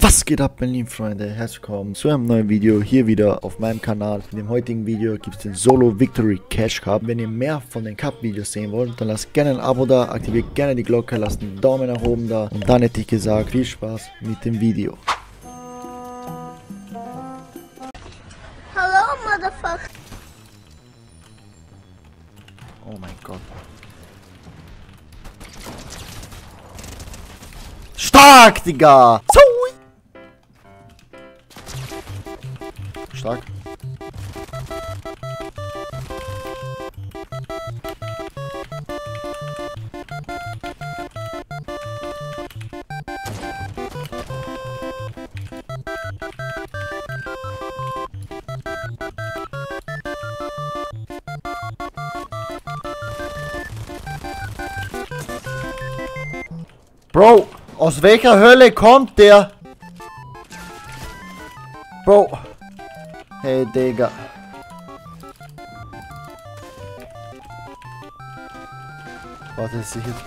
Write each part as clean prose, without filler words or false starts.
Was geht ab, meine lieben Freunde? Herzlich willkommen zu einem neuen Video hier wieder auf meinem Kanal. In dem heutigen Video gibt es den Solo Victory Cash Cup. Wenn ihr mehr von den Cup Videos sehen wollt, dann lasst gerne ein Abo da, aktiviert gerne die Glocke, lasst einen Daumen nach oben da. Und dann hätte ich gesagt, viel Spaß mit dem Video. Hello, motherfucker. Oh mein Gott. Stark, Digga! So. Stark. Bro, aus welcher Hölle kommt der? Bro. Hey, Digga. Warte, ist sicher.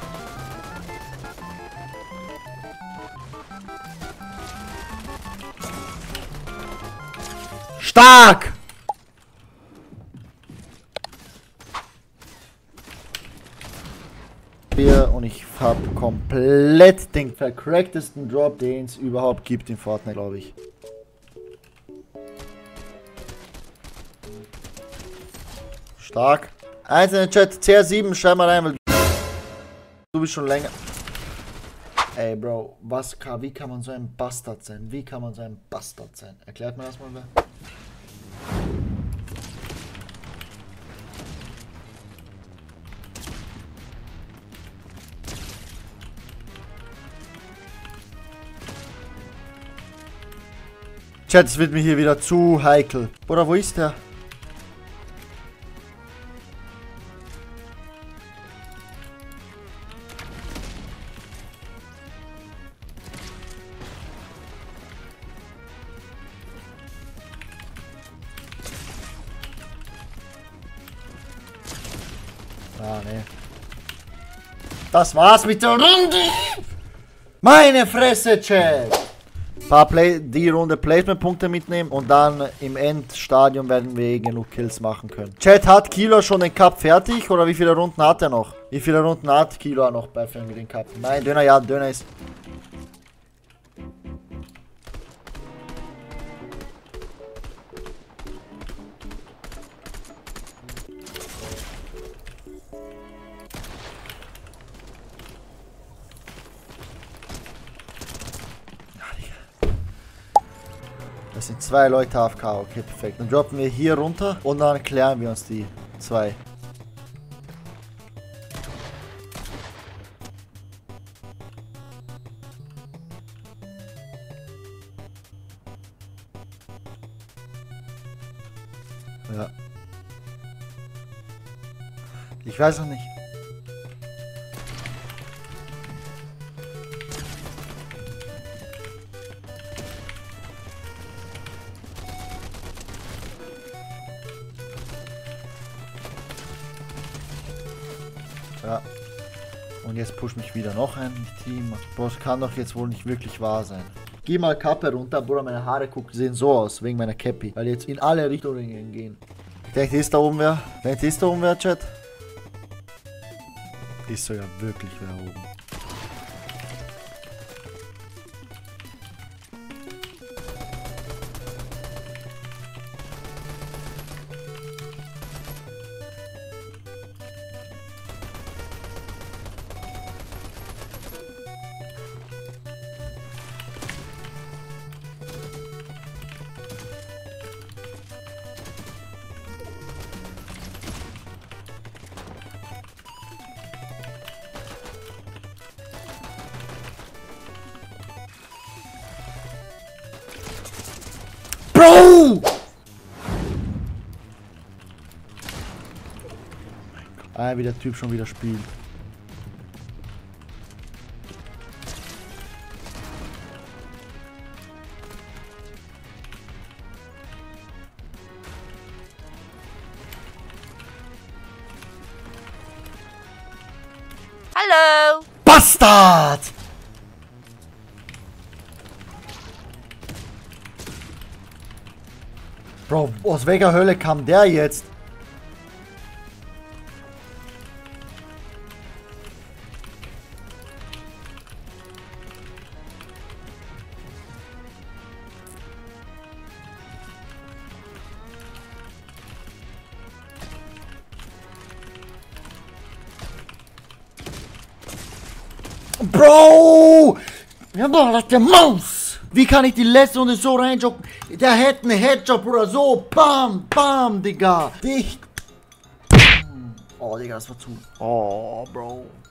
Stark! Und ich habe komplett den vercracktesten Drop, den es überhaupt gibt in Fortnite, glaube ich. Stark. Eins in den Chat, CR7, schreib mal rein, weil du bist schon länger. Ey, Bro, wie kann man so ein Bastard sein? Wie kann man so ein Bastard sein? Erklärt mir das mal wer? Chat, es wird mir hier wieder zu heikel. Oder wo ist der? Ah, ne. Das war's mit der Runde. Meine Fresse, Chat. Die Runde Placement-Punkte mitnehmen und dann im Endstadium werden wir genug Kills machen können. Chat, hat Kilo schon den Cup fertig oder wie viele Runden hat er noch? Wie viele Runden hat Kilo noch bei den Cup? Nein, Döner, ja, Döner ist... Das sind zwei Leute AFK, okay, perfekt. Dann droppen wir hier runter und dann klären wir uns die zwei. Ja. Ich weiß noch nicht. Ja. Und jetzt pusht mich wieder noch ein Team. Boah, das kann doch jetzt wohl nicht wirklich wahr sein. Geh mal Kappe runter, Bruder, meine Haare sehen so aus, wegen meiner Cappy. Weil die jetzt in alle Richtungen gehen. Ich denke, ist da oben wer? Denkt, ist da oben wer, Chat? Ist so ja wirklich wer oben. Bro! Ah, wie der Typ schon wieder spielt. Hallo! Bastard! Bro, aus welcher Hölle kam der jetzt? Bro! Ja, boah, das ist der Maus! Wie kann ich die letzte Runde so reinjocken? Der hätte einen Headshot, Bruder. So, bam, bam, Digga. Dicht. Oh, Digga, das war zu. Oh, Bro.